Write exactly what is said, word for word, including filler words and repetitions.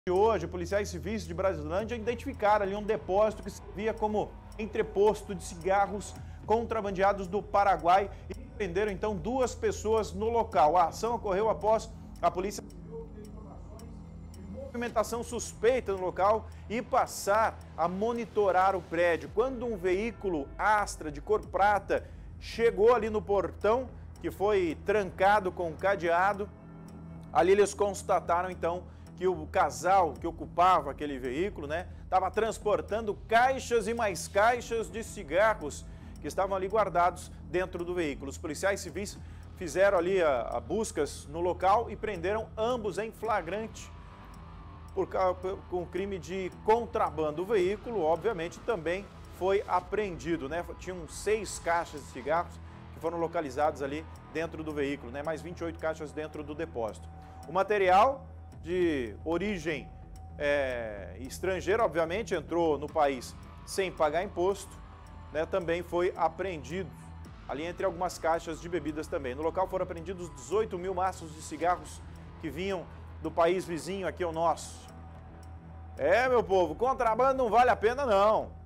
Hoje, policiais civis de Brasilândia identificaram ali um depósito que servia como entreposto de cigarros contrabandeados do Paraguai e prenderam então duas pessoas no local. A ação ocorreu após a polícia movimentação suspeita no local e passar a monitorar o prédio. Quando um veículo Astra de cor prata chegou ali no portão, que foi trancado com cadeado, ali eles constataram então que o casal que ocupava aquele veículo, né, estava transportando caixas e mais caixas de cigarros que estavam ali guardados dentro do veículo. Os policiais civis fizeram ali a, a buscas no local e prenderam ambos em flagrante por, com crime de contrabando. O veículo, obviamente, também foi apreendido, né? Tinham seis caixas de cigarros que foram localizados ali dentro do veículo, né? Mais vinte e oito caixas dentro do depósito. O material de origem é, estrangeira, obviamente, entrou no país sem pagar imposto, né, também foi apreendido, ali entre algumas caixas de bebidas também. No local foram apreendidos dezoito mil maços de cigarros que vinham do país vizinho aqui ao nosso. É, meu povo, contrabando não vale a pena não.